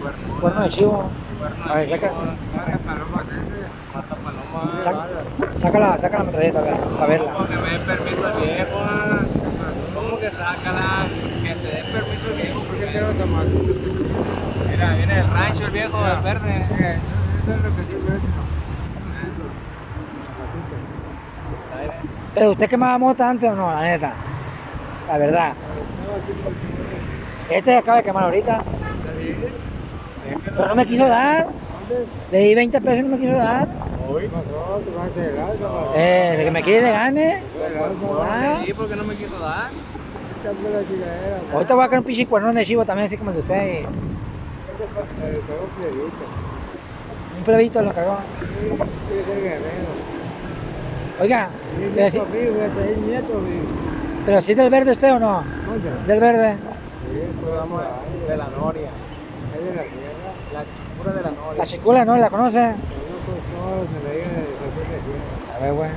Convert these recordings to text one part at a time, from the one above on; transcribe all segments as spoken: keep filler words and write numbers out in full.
cuerno. Cuerno de chivo. Cuerno A ver, de saca. chivo, mata paloma, mata paloma. Saca, sácala, saca la metralleta a ver, a verla. ¿Cómo que me dé permiso al viejo? ah? ¿Cómo que sácala? Que te dé permiso al viejo. ¿Por qué te va a tomar? Mira, viene del rancho el viejo, el verde. Eso es lo que siempre es. Pero usted quemaba mota antes o no, la neta. La verdad. Este acaba de quemar ahorita. Pero no me quiso dar. Le di veinte pesos y no me quiso dar. Hoy pasó, tú vas de grasa. Eh, de que me quiere de gane. Ah. ¿Y por qué no me quiso dar? Ahorita voy a caer un pinche cuernón de chivo también, así como el de usted. Y... un plebito lo cagó. Oiga, pero si, pero si es del verde usted o no. Del verde. De la noria. Es de la tierra. La chicura de la noria. La chicula no la conoce. No, pues no, me la diga de Jesús de tierra. A ver, güey.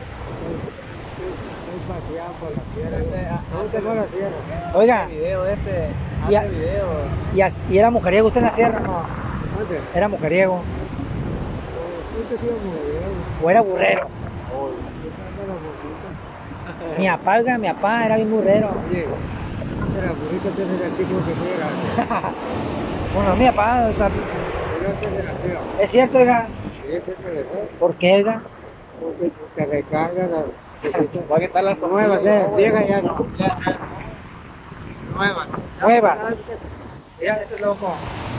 Estoy paseando por la tierra. ¿Dónde te fue la sierra? Oiga. Video este. Y, a, hace video. y, a, y era mujeriego usted en la sierra, ¿no? ¿Dónde? Era mujeriego. ¿Tú te sido mujeriego? O era burrero. Oh, esa era la burrita. Mi papá, oiga, mi papá era bien burrero. Oye, de la burrita te hace el tipo que quiera. Bueno, mi papá está... es cierto, oiga. ¿Por qué, oiga? Porque te recarga la... Voy a quitar las nuevas, eh, vieja ya no. Nuevas. Nueva. Mira, este es loco.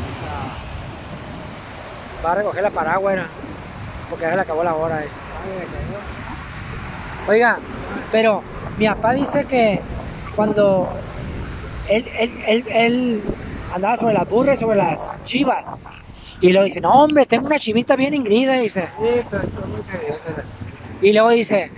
Va a recoger la paraguas, era, porque ya se le acabó la hora eso. Oiga, pero mi papá dice que cuando él, él, él, él andaba sobre las burras y sobre las chivas, y luego dice, no hombre, tengo una chivita bien ingrida, dice. Sí, pero estoy muy caliente. Y luego dice,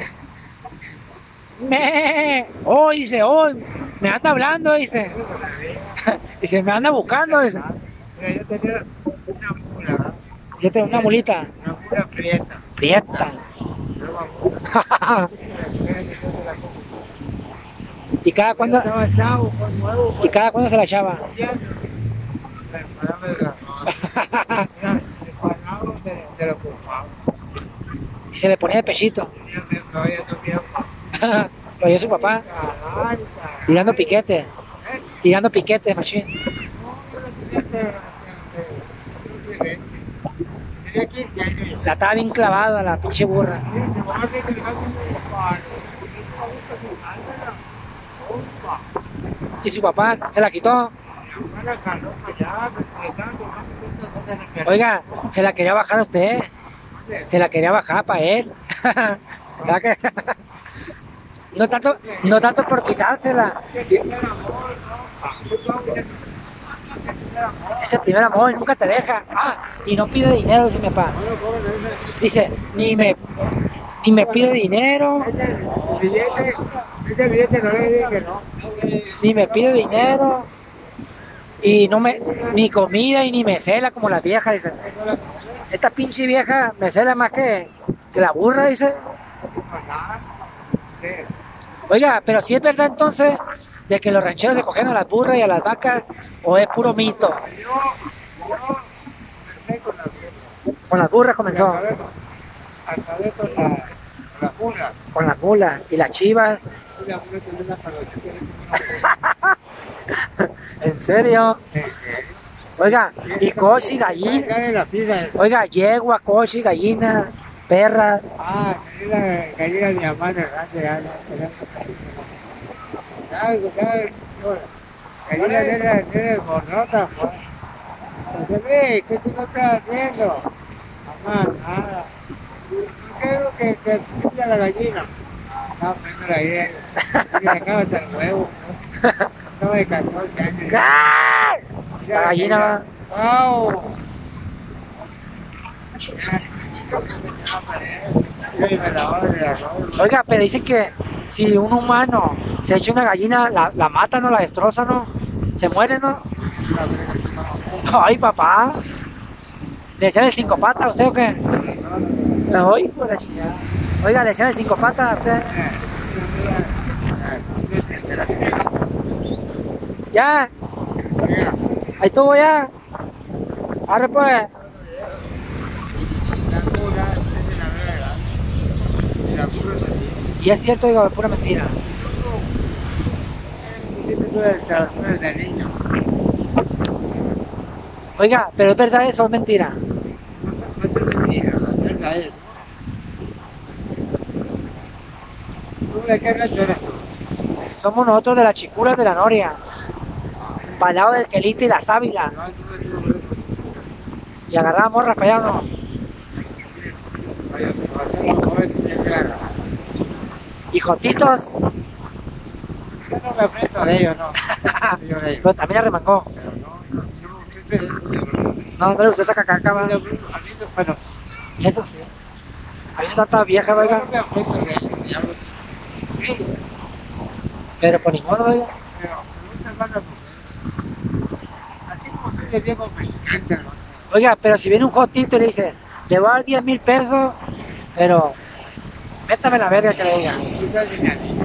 me, oh, dice, oh, me anda hablando, dice. Dice, me anda buscando, dice. Mira, yo tenía una mula. Yo tengo una mulita. Una mula prieta. Prieta. ¿Y cada cuándo? Estaba chavo, con nuevo. ¿Y cada cuándo se la echaba? Y se le ponía de pechito. Lo oyó su papá. Tirando piquete. Tirando piquete, machín. La estaba bien clavada, la pinche burra. Y su papá se la quitó. Oiga, se la quería bajar a usted. Se la quería bajar para él. No tanto, no tanto por quitársela. Sí. Es el primer amor y nunca te deja. Ah, y no pide dinero, dice mi papá. Dice, ni me, ni me pide dinero. Ese billete no le dije que no. Ni me pide dinero. Y no me, ni comida y ni me cela como la vieja, dice. Esta pinche vieja me cela más que, que la burra, dice. Oiga, pero si es verdad entonces de que los rancheros se cogían a las burras y a las vacas, o es puro mito. Yo, yo empecé con las burras. Con las burras comenzó. Acabé con la, con la mula. Con las mulas y las chivas. Y la mula tenía una palotita. ¿En serio? Oiga, y coche y gallina. Oiga, yegua, coche y gallina, perra. Ah, tenía la gallina de mi mamá en el rancho ya. Gallina de esas, de esas gordotas, pues. Dice, ve, ¿qué tú no estás haciendo? Mamá, nada. ¿Por qué es lo que, que pilla la gallina? Estaba poniendo la hierba. Y le acaba hasta el huevo. Estaba de catorce años. La gallina. ¡Wow! Oiga, pero dicen que si un humano se echa una gallina, la, la mata, ¿no? La destroza, ¿no? Se muere, ¿no? Ay, papá. ¿Le decían el cinco patas a usted o qué? Ay, por la chingada. Oiga, ¿le decían el cinco patas a usted? ¿Ya? Ahí estuvo ya. Arre pues. La cura es de la verdad. Y la cura es así. Y es cierto, oiga, es pura mentira. ¿Qué te puede estar de niño? Oiga, pero es verdad eso, o es mentira. No es mentira, la verdad es. ¿Tú de qué rancho eres tú? Somos nosotros de las chicuras de la Noria. Para el lado del Quelite y la Sábila. No, tú eres tú, Y agarramos morras para allá, ¿no? vaya, tu razón no joven bien clara. Y jotitos, Yo no me aprieto de ellos, no. Yo de ellos. pero también arremangó. Pero no, no, yo, ¿qué esperes? No, no le gustó esa cacaca, va. A mí, no, bueno, Eso sí. Había tanta vieja, yo oiga. no me aprieto de ellos. Ya lo- Sí, Pero por ni modo, oiga. pero me gustan más las mujeres. Así como soy de viejo, me encanta, hermano. Oiga, pero si viene un jotito y le dice, le voy a dar diez mil pesos, pero métame la verga que le diga. Tú casi me animas.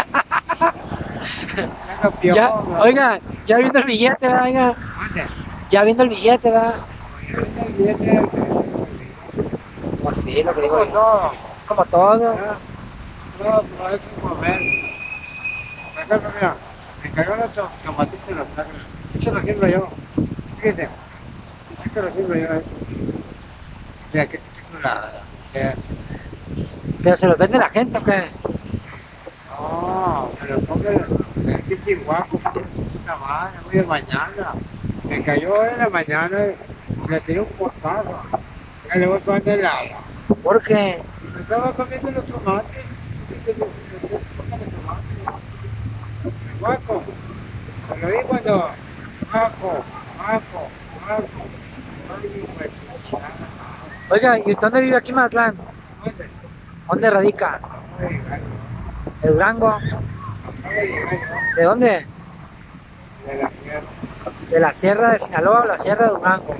Ya campeón, Ya, ¿no? oiga, ya viendo el billete, ¿verdad, oiga? Mande. Ya viendo el billete, ¿verdad? Oye, ahorita el billete, Pues sí, lo que digo. como yo. todo. Como todo. ¿verdad? No, no es un comer. Por ejemplo, mira, me cayó los to- tomatitos y los tacos. Esto lo sirvo yo. Fíjese, esto lo sirvo yo. eh. Mira, qué, qué chulada. Eh, Pero se los vende la gente, ¿o qué? No, me lo come el, el pinche guapo, puta madre, muy de mañana. Me cayó ahora en la mañana y le tiré un portazo. Ya le voy poniendo el agua. Porque, Me estaba comiendo los tomates. ¿Viste? Los tomates. El guaco. Me lo vi cuando. Guaco, guaco, guaco. Ay, hijo de tu chingada. oiga, ¿y usted dónde vive aquí en Mazatlán? ¿Dónde? ¿Dónde radica? Acabo de llegar yo. ¿De Durango? Acabo de llegar yo. ¿De dónde? De la tierra. ¿De la Sierra de Sinaloa o la Sierra de Durango?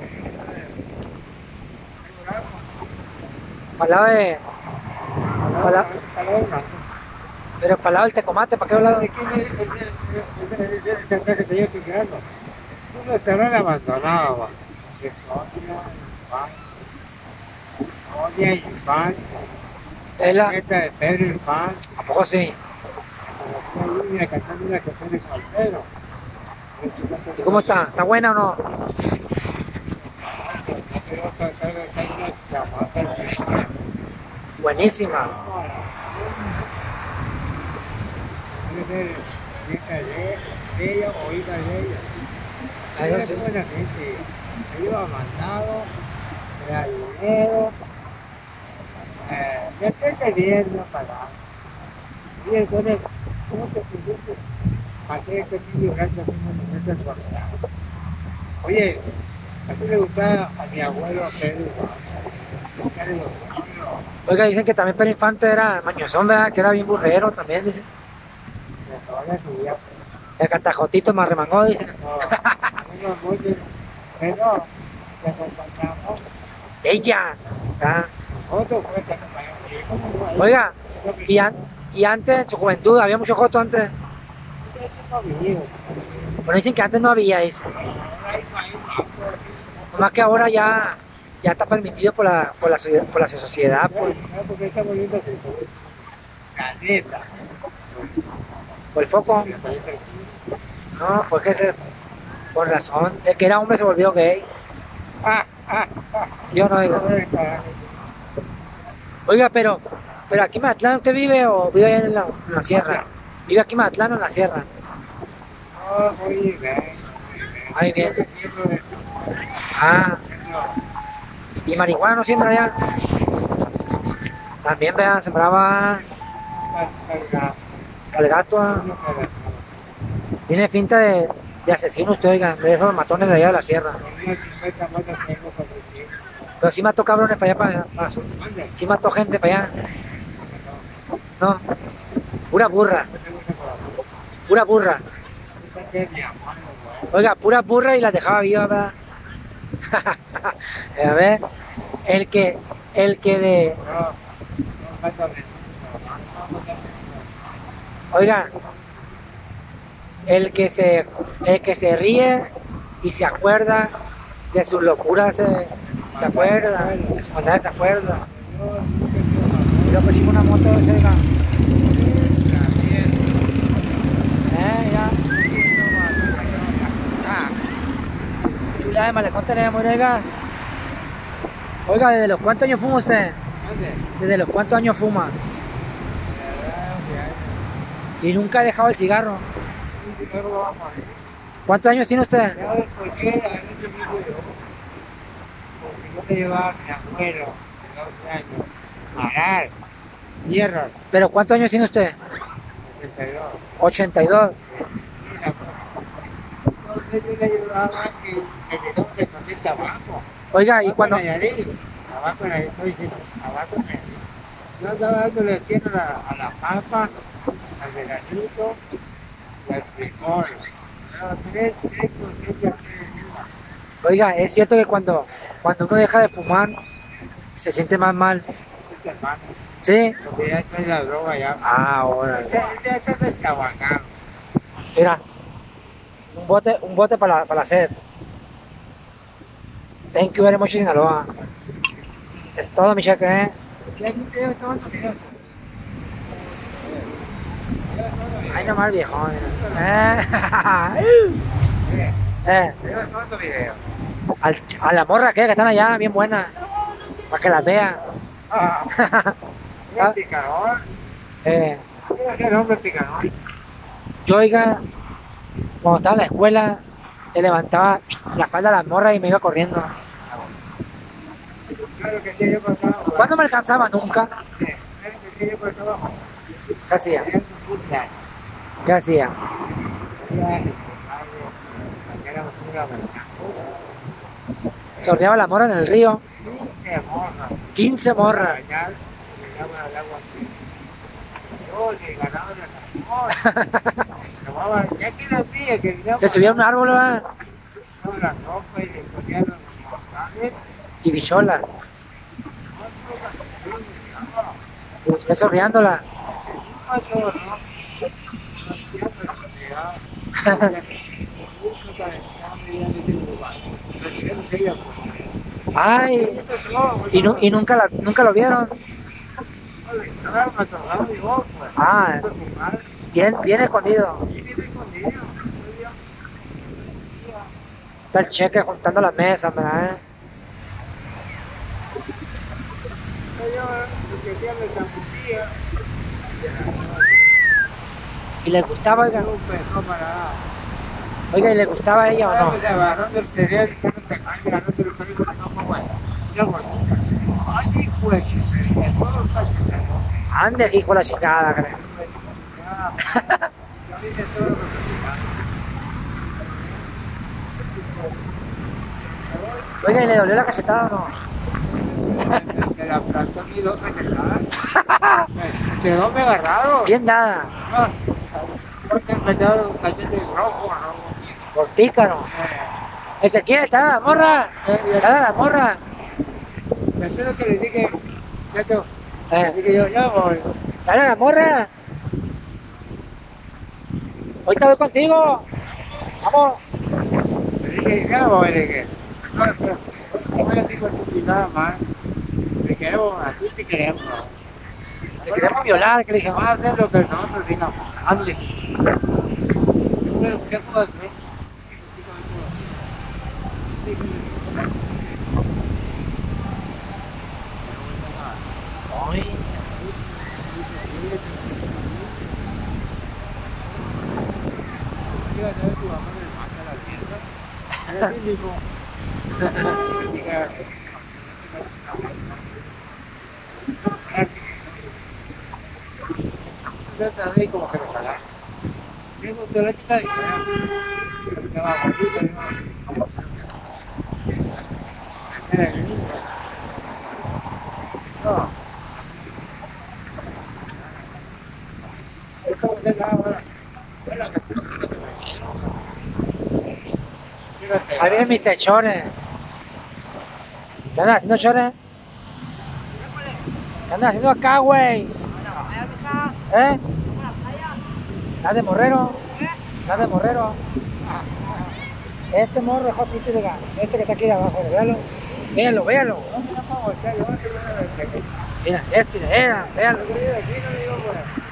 Para el lado de... Hola. Pero para el lado del Tecomate, ¿para qué lado? ¿De quién es esa casa que yo estoy quedando? Es un restaurante abandonado, va. De Sonia, Infante. Sonia, Infante. Es la... Esta de Pedro Infante. ¿A poco sí? Conocí a Línea cantando una canción de Juan Pedro. ¿Y cómo está? ¿Está buena o no? Pero cantar una chamaca. Buenísima. Debe ser nieta de de ella o hija de ella. Ah, Ella eso es sí. buena gente. Me iba mandado, me da dinero. Eh, ya te entendiendo para. Y eso de, ¿cómo te pusiste? ¿Para qué este niño rancho aquí no necesita su soledad? Oye, a ti le gustaba a mi abuelo Pedro. Pedro, Oiga, dicen que también Pedro Infante era mañozón, ¿verdad? Que era bien burrero también, dicen. de toda la vida. El cantajotito me arremangó, dicen. No, no, mucho, pero te acompañamos. Ella. ¿verdad? Nosotros pues te acompañamos. Y como ahí, Oiga, yo me- y, an- y antes, en su juventud, había mucho joto antes. yo tengo mi hijo. Pero dicen que antes no había, dicen. Ahí no hay guapo, Nomás que ahora ya, ya está permitido por la, por la, socie- por la sociedad. Por, ¿sabes? ¿Sabes por qué está volviendo así? La neta. por el foco. No, pues que se... Por razón. El que era hombre se volvió gay. Ah, ah, ah. ¿Sí o no, oiga? Pobre carajo. Oiga, pero, pero aquí en Mazatlán, ¿usted vive o vive allá en la, en la sierra? ¿Vive aquí en Mazatlán o en la sierra? No, muy bien. Muy bien. Creo que siembro de esto. Ah, Siembro ¿y marihuana no siembra allá? También, vean, sembraba cal- calgado, al gato. ah. uno calgado. Tiene finta de, de asesino usted, oiga, de esos matones de allá de la sierra. Con unas cincuenta motos tengo cuatrocientos. Pero sí mató cabrones para allá, para, para su- Mande. sí mató gente para allá. No, pura burra, Yo tengo ese corazón. pura burra. Esta que es mi amor, güey. Oiga, pura burra y las dejaba vivas, ¿verdad? A ver, el que, el que de, No, no falta de no, no, no, oiga, el que se, el que se ríe y se acuerda de sus locuras se, se acuerda, de su maldad se acuerda. Yo nunca he sido mamón. Y luego pues una moto de cerca. También. Eh, ya. Ah, Chulada de malecón tenemos, oiga. Oiga, ¿desde los cuántos años fuma usted? ¿dónde? ¿Desde los cuántos años fuma? La verdad, o sea, Y nunca ha dejado el cigarro. sí, sí, luego vamos a ver. ¿Cuántos años tiene usted? ¿Sabes por qué? A veces digo yo, porque yo me llevaba a mi abuelo de doce años a arar tierras, ¿Pero cuántos años tiene usted? ochenta y dos. ochenta y dos. Entonces yo le ayudaba que que me daba de comer tabaco. Oiga, ¿y Tabaco cuando, en Nayarit. Tabaco en Nayarit, estoy diciendo, tabaco en Nayarit. Yo andaba dándole tierra a la, a la papa, al veranito y al frijol. Pero tres, tres cosechas tiene uva. oiga, es cierto que cuando, cuando uno deja de fumar, se siente más mal? Este hermano, ¿Sí? porque ya trae la droga ya. Ah, ahora. Este este- este es destabacado. Mira, un bote, un bote para la, para la sed. Thank you very much, Sinaloa. Es todo mi cheque, ¿eh? ¿Qué aquí te llevas tomando? Mira. Ay, nomás viejo. Eh. Eh, eh. te llevas tomando video. Al- a la morra que, que están allá, bien buenas. Para que las vea. Ah, mira, picarón. Eh, Mira ese hombre picarón. yo, oiga, cuando estaba en la escuela, le levantaba la falda a la morra y me iba corriendo. Claro que sí, yo pasaba. ¿Cuándo me alcanzaba? Nunca. Sí, claro que sí, yo pasaba. ¿Qué hacía? Tenía quince años. ¿Qué hacía? Ya, madre, mañana vamos a ir a Bernacó. Sorreaba la morra en el río. quince morras. quince Para morras. bañar, le daban al agua fría. Yo le ganaba la amor. Tomaba, ya que las vi, que miraba. Se subía a un árbol, ¿verdad? Tomaba la ropa y le ponía los mortales. Y bichola. No, no, no, no, no. Y usted sorreándola. No, todo, ¿no? Ya, pero ya. Ya, nunca calentaba, ya no tengo lugar. Retiremos ella, pues. Ay. Esto es todo, pues, Y, nu- y nunca, la, nunca lo vieron. no le entraron a trabajar y yo, pues. Ah. No pude fumar. Bien, bien escondido. Y viene escondido. Entonces yo, Está el cheque juntando las mesas, ¿verdad? yo, lo que hacía me zambutía. Y le gustaba, oiga. Un peso para. Oiga, ¿y le gustaba a ella o no? Se agarró del cereal y no te cae, agarró de los códigos de cama, güey. Mira, gordita. Ay, hijo de chingada, todo está chingado. Ande, hijo de la chingada, creo. Yo hice todo lo que me Oiga, ¿y le dolió la cachetada o no? me, me la plantó aquí dos cachetadas. Me quedó me agarrado. Bien dada. Ah, me quedaron un cachete rojo, rojo. Por pícaro. Ezequiel, está la morra. Está la morra. Me acuerdo que le dije, ya te, le Eh, dije yo, ya voy. dale a la morra. Ahorita voy contigo. Vamos. Le dije, ya voy, le dije. No, pero, no voy a decir con tu picada más. Te queremos, a ti te queremos. Te queremos violar, que le dije. Vas a hacer lo que nosotros digamos. Ándale. ¿Qué puedo hacer? Ay. Fíjate, a ver, tu mamá me manda a la tienda. Es mínimo. Yo también como que me jalaron. Tengo teorética de que estaba gordita, yo. Era el mismo. No. Esto va a ser nada, bueno. Es la que te digo que te me Fíjate. Ahí viene mister Chore. ¿Qué andas haciendo, Chore? ¿Qué andas haciendo acá, güey? ¿Eh? ¿Estás de morrero? ¿Estás de morrero? Este morro es jotito de gana. Este que está aquí de abajo, véalo. Véalo, véalo. No, no puedo voltear, yo no te voy a ver. Mira, este, mira, véalo. Yo de aquí no digo, pues.